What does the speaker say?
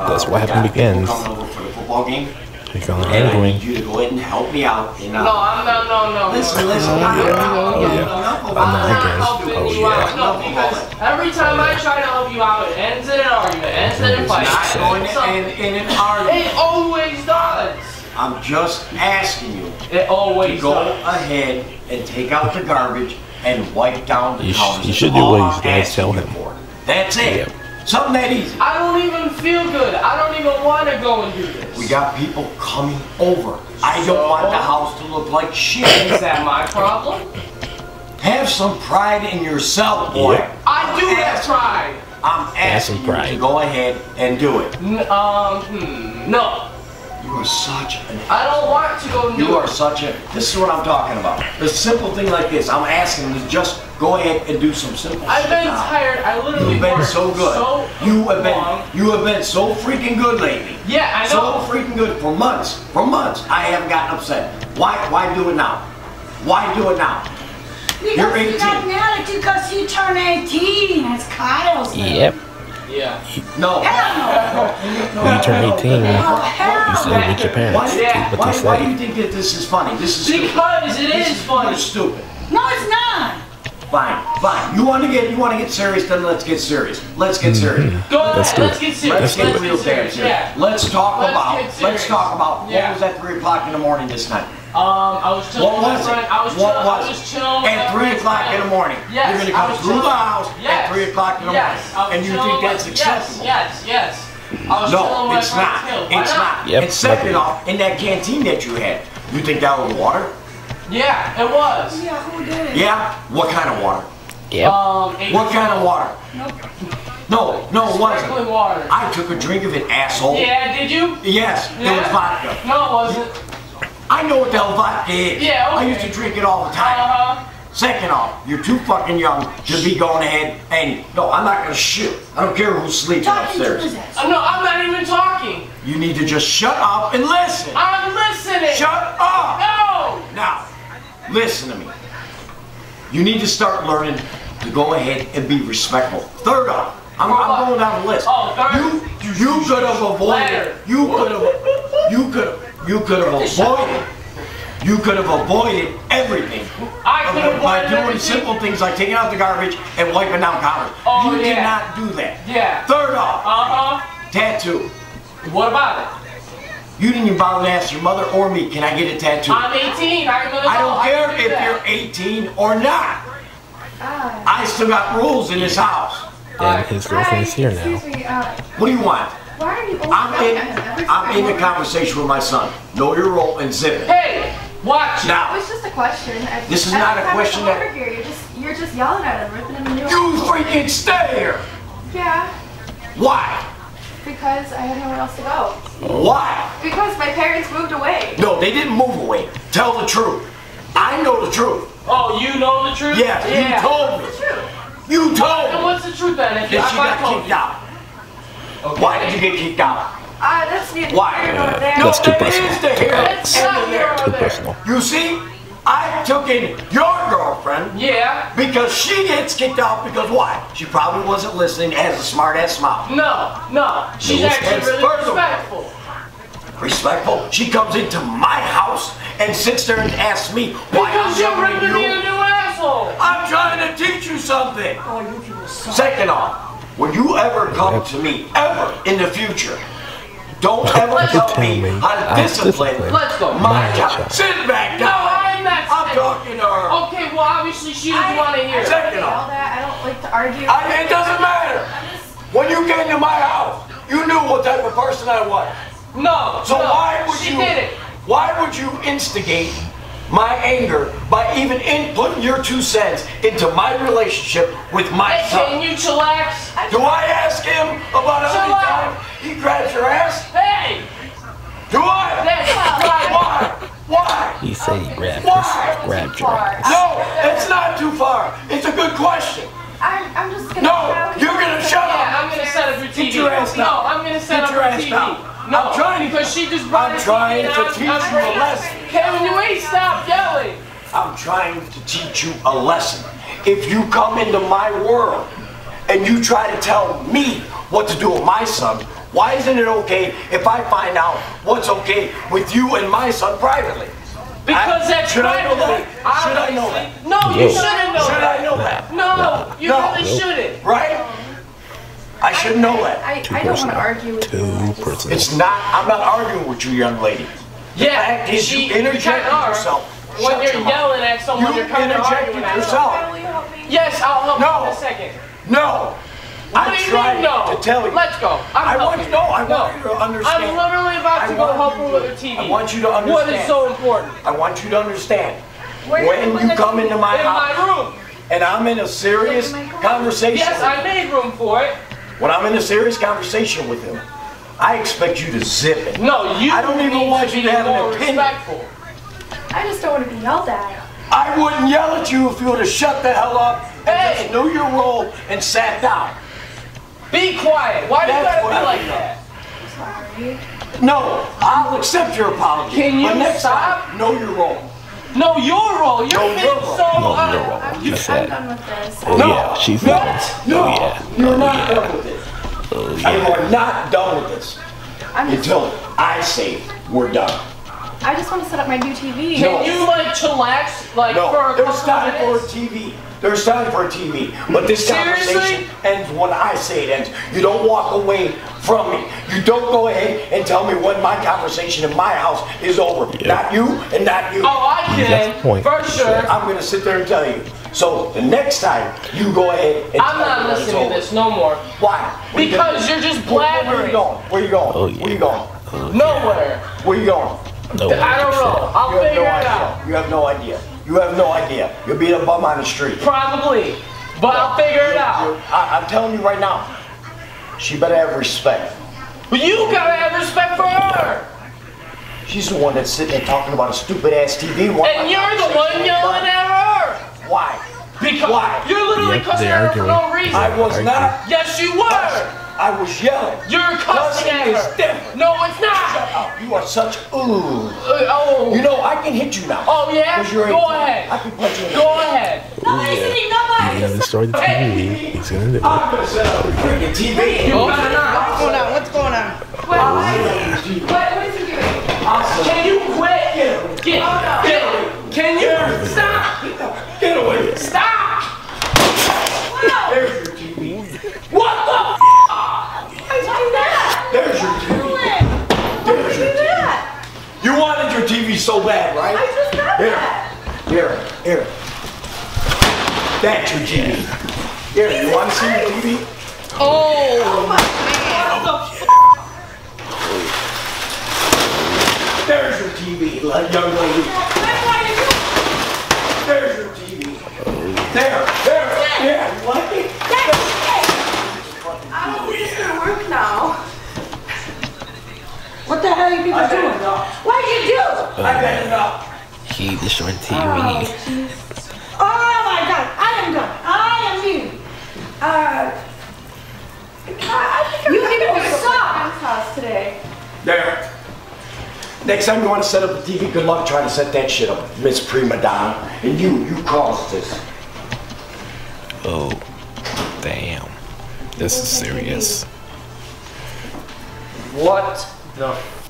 That's what happened begins. Coming over for the football game. You're going And I angry. need you to go ahead and help me out. And, No. Listen. Oh, yeah. I'm not again. Oh, yeah. No, because every time I try to help you out, it ends in an argument, ends in a fight. Not going in an argument. It always does. I'm just asking you It always to go does. ahead and take out the garbage and wipe down the counters. You should do All what I'm he's gonna asking tell you him. for. That's it. Yep. Something that easy. I don't even feel good. I don't even want to go and do this. We got people coming over. I don't want the house to look like shit. Is that my problem? Have some pride in yourself, boy. Yep. I do have pride. I'm asking some you pride. to go ahead and do it. No. You are such an... I don't want to go and do You are it. such a... This is what I'm talking about. A simple thing like this. I'm asking you to just go ahead and do some simple I've shit been now. tired. I literally You've been worked so good. You have been so freaking good lately. Yeah, I So know. freaking good for months. For months, I haven't gotten upset. Why do it now? Why do it now? You're Because he 18. got mad at you because he turned 18, as Kyle said. Yep. Yeah. No. When you turn 18, you stay with your parents. Yeah. What they Why do say. you think that this is funny? This is stupid. Because it This is funny. You're stupid. No, it's not. Fine. You want to get serious? Then let's get serious. Let's get serious. Go ahead. Let's do Let's it. get serious. Let's get Let's real get damn serious. serious. Yeah. Let's talk Let's about. get serious. Let's talk about Yeah. what was at 3 o'clock in the morning this night. I was chilling What with my was friend. it? I was What chilling. was I was it? chilling with At my 3 friend's o'clock in friend. the morning. Yes, You're gonna I come was through the chilling- house yes. at 3 o'clock in the morning, Yes, I was and you chilling think with- that's acceptable? Yes. I was chilling No, with it's my not. friend Why It's not. Yep, And second nothing. off, in that canteen that you had, you think that was water? Yeah, it was. Yeah, who did? Yeah. What kind of water? Yep. What kind of water? No, it wasn't. Sparkling water. I took a drink of it, asshole. Yeah, did you? Yes, it Yeah. was vodka. No, it wasn't. I know what the hell vodka is. Yeah, okay. I used to drink it all the time. Second off, you're too fucking young to be going ahead and... No, I'm not gonna shoot. I don't care who's sleeping Talking to upstairs. his ass. No, I'm not even talking. You need to just shut up and listen. I'm listening. Shut up! No. Now, listen to me. You need to start learning to go ahead and be respectful. Third off, I'm going down the list. Oh, third. You could have avoided. You could have avoided everything I could have by avoided doing everything. simple things like taking out the garbage and wiping down counters. Oh, You did yeah. not do that. Yeah. Third off, tattoo. What about it? You didn't even bother to ask your mother or me, can I get a tattoo? I'm 18. I don't care if you're 18 or not. I still got rules in this house. And his girlfriend is here now. Excuse me, What do you want? why are you always I'm yelling at him every I'm in time? the conversation with my son. Know your role and zip it. Hey, watch it. It Now, was just a question. This is Every not a time I question come that- over here, you're just yelling at him, ripping him a new you freaking stay here. Yeah, Why? because I had nowhere else to go. Why? Because my parents moved away. No, they didn't move away. Tell the truth. I know the truth. Oh, you know the truth? Yeah, you told me. It's true. You told And me what's the truth then? If that she I got told kicked you. out. Okay. Why did you get kicked out? That's neither Why? here nor there. No, That's too that personal. is the here It's and not the here there. or Too there. personal. You see, I took in your girlfriend Yeah. because she gets kicked out because why? She probably wasn't listening, has a smart ass mouth. No. She's No, actually it's really personal. respectful. Respectful. She comes into my house and sits there and asks me why I'm Because you're younger ripping than me a you. new asshole. I'm trying to teach you something. Oh, you people suck. Second off, when you ever come to me, ever in the future, don't ever tell me how to discipline Let's go. my My child. child. Sit back No, down. I'm not. I'm talking to her. Okay, well, obviously she doesn't want to hear it. Second All off, that, I don't like to argue. it doesn't matter. When you came to my house, you knew what type of person I was. No. So no, why would she you? did it. Why would you instigate my anger by even inputting your 2 cents into my relationship with my Hey, son? can you chillax? Do I ask him about how many times he grabs your ass? Hey! Do I? That's Why? He said he grabbed your ass. No, it's not too far. It's a good question. I'm just gonna. No, you're gonna shut Yeah, up. I'm gonna set up your TV. Get your ass No, down. I'm gonna set Get up your your ass TV. down. No, I'm trying to- because she just brought I'm her trying TV to and teach I'm you a lesson. Kevin, you ain't stop yelling. I'm trying to teach you a lesson. If you come into my world and you try to tell me what to do with my son, Why isn't it okay if I find out what's okay with you and my son privately? Because that's should I know that? private. Should I know that? No, you shouldn't know Should that. I know that? No, you No. really shouldn't. Right? I should know that. I don't want to argue with you. I Too just- personal. It's not, I'm not arguing with you, young lady. Yeah, fact is, you you interjected kinda are. yourself. When Shut you're your mouth. yelling at someone, You you're kind of interjected arguing at yourself. them. Will you help me? Yes, I'll help No. you in a second. No. What I'm do you trying mean, no? to tell you. Let's go. I want helping you, no, I No. want you to understand. I'm literally about to I go want help you her to- with her TV. I want you to What understand. is so important? I want you to understand. Where When put you the come TV? into my In house my room. and I'm in a serious Look at my car. conversation, Yes, I made room for it. when I'm in a serious conversation with him, I expect you to zip it. No, you I don't even need want to you be to have an more opinion. respectful. I just don't want to be yelled at. I wouldn't yell at you if you would have shut the hell up and Hey! just knew your role and sat down. Be quiet. Why do you That's gotta what be I like mean. that? Sorry. No, I'll accept your apology. Can you but next stop? time, know your role. No, your role. You're No, being your role. so. No, your role. I'm, He I'm said. done with this. Oh No. yeah, she's No. done. No, Oh yeah. you're Oh not yeah. done with it. Oh You yeah. are not done with this until I say we're done. I just want to set up my new TV. No. Can you like chillax like for No, a there's couple time for a minutes? TV. There's time for a TV. But this Seriously? conversation ends when I say it ends. You don't walk away from me. You don't go ahead and tell me when my conversation in my house is over. Yeah. Not you and not you. Oh, I You got the can point. for sure. I'm gonna sit there and tell you. So the next time you go ahead and I'm tell not me when it's listening to over. this no more. Why? Where you Because going? you're just Where you blabbering. going? Where you going? Oh, yeah. Where you going? Nowhere. Where you going? No, I don't know. I'll You have figure no it idea. out. You have no idea. You have no idea. You'll be a bum on the street. Probably. But I'll figure it out. I'm telling you right now, she better have respect. But you gotta have respect for her. She's the one that's sitting there talking about a stupid ass TV. And you're the one yelling at her. Why? Because Why? you're literally Yep, cussing they're at her for no arguing. reason. I was not. Yes, you were. I was yelling. You're cussing Cussing at is her. different. No, it's Shut not. up. You are such ooh. Oh. You know I can hit you now. Oh yeah. 'Cause you're Go 18. ahead. I can punch you in the Go face. ahead. Nobody's eating, He's nobody. gonna destroy the TV. He's gonna do it. I'm gonna set up a freaking TV. You better not. What's going on? What's going on? What is he doing? Can you quit? Get. Can you stop? Get away. Stop. There's your TV. What the? There's your TV. There's your TV. You wanted your TV so bad, right? I just got Here. that. Here. That's your TV. Here, you want to see your TV? There's your TV, young lady. There's your TV. There. Yeah, you like it? I don't think it's gonna work now. What the hell are you people doing? What did you do? I've had enough. He destroyed the Oh, TV. jeez. Oh my God, I am done. I am leaving. I think I'm You gonna people go to my suck. friend's house today. There. Next time you want to set up a TV, good luck trying to set that shit up, Miss Prima Donna. And you caused this. Oh, damn. This is serious. What the